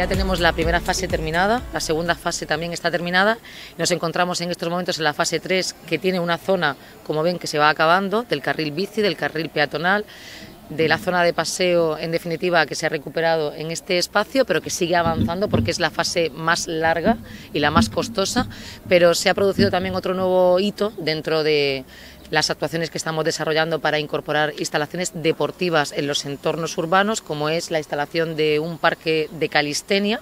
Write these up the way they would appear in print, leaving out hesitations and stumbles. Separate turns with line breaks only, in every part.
ya tenemos la primera fase terminada, la segunda fase también está terminada. Nos encontramos en estos momentos en la fase 3, que tiene una zona, como ven, que se va acabando, del carril bici, del carril peatonal, de la zona de paseo, en definitiva, que se ha recuperado en este espacio, pero que sigue avanzando porque es la fase más larga y la más costosa, pero se ha producido también otro nuevo hito dentro de las actuaciones que estamos desarrollando para incorporar instalaciones deportivas en los entornos urbanos, como es la instalación de un parque de calistenia,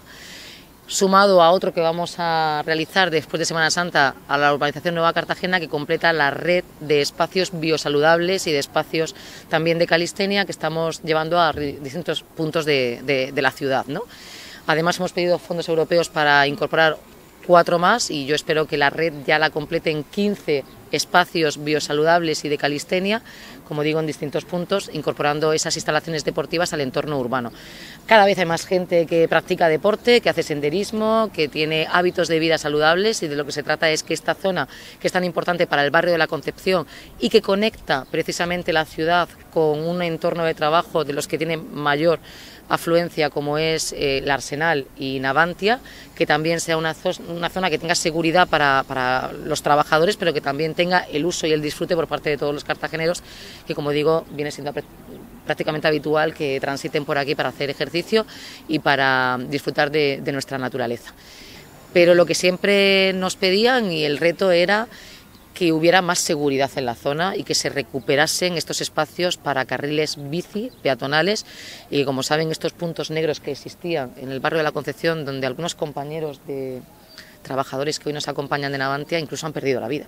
sumado a otro que vamos a realizar después de Semana Santa a la urbanización Nueva Cartagena, que completa la red de espacios biosaludables y de espacios también de calistenia que estamos llevando a distintos puntos de la ciudad, ¿no? Además, hemos pedido fondos europeos para incorporar 4 más y yo espero que la red ya la complete en 15 espacios biosaludables y de calistenia, como digo, en distintos puntos, incorporando esas instalaciones deportivas al entorno urbano. Cada vez hay más gente que practica deporte, que hace senderismo, que tiene hábitos de vida saludables, y de lo que se trata es que esta zona, que es tan importante para el barrio de la Concepción y que conecta precisamente la ciudad con un entorno de trabajo de los que tienen mayor afluencia, como es el Arsenal y Navantia, que también sea una zona que tenga seguridad para los trabajadores, pero que también tenga el uso y el disfrute por parte de todos los cartageneros, que, como digo, viene siendo prácticamente habitual que transiten por aquí para hacer ejercicio y para disfrutar de nuestra naturaleza. Pero lo que siempre nos pedían, y el reto, era que hubiera más seguridad en la zona y que se recuperasen estos espacios para carriles bici, peatonales, y, como saben, estos puntos negros que existían en el barrio de la Concepción, donde algunos compañeros de trabajadores que hoy nos acompañan de Navantia incluso han perdido la vida.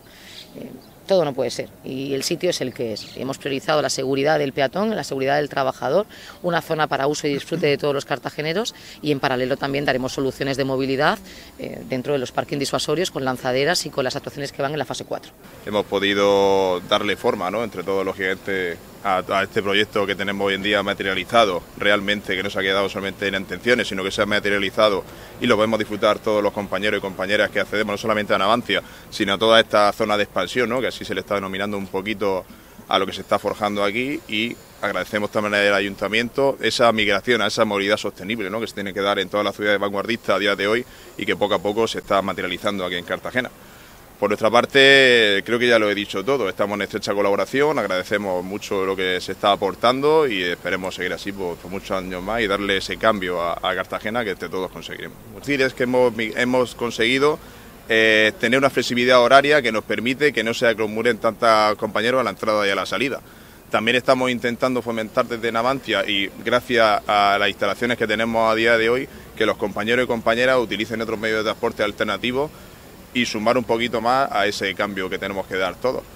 Todo no puede ser, y el sitio es el que es. Hemos priorizado la seguridad del peatón, la seguridad del trabajador, una zona para uso y disfrute de todos los cartageneros, y en paralelo también daremos soluciones de movilidad dentro de los parking disuasorios, con lanzaderas y con las actuaciones que van en la fase 4.
Hemos podido darle forma, ¿no?, entre todos los gigantes a este proyecto que tenemos hoy en día materializado realmente, que no se ha quedado solamente en intenciones, sino que se ha materializado y lo podemos disfrutar todos los compañeros y compañeras que accedemos no solamente a Navantia, sino a toda esta zona de expansión, ¿no?, que así se le está denominando un poquito a lo que se está forjando aquí, y agradecemos también al Ayuntamiento esa migración a esa movilidad sostenible, ¿no?, que se tiene que dar en todas las ciudades vanguardistas a día de hoy y que poco a poco se está materializando aquí en Cartagena. Por nuestra parte, creo que ya lo he dicho todo, estamos en estrecha colaboración, agradecemos mucho lo que se está aportando y esperemos seguir así por muchos años más y darle ese cambio a Cartagena que entre todos conseguiremos. Decir es que hemos conseguido tener una flexibilidad horaria que nos permite que no se acumulen tantos compañeros a la entrada y a la salida. También estamos intentando fomentar desde Navantia, y gracias a las instalaciones que tenemos a día de hoy, que los compañeros y compañeras utilicen otros medios de transporte alternativos y sumar un poquito más a ese cambio que tenemos que dar todos.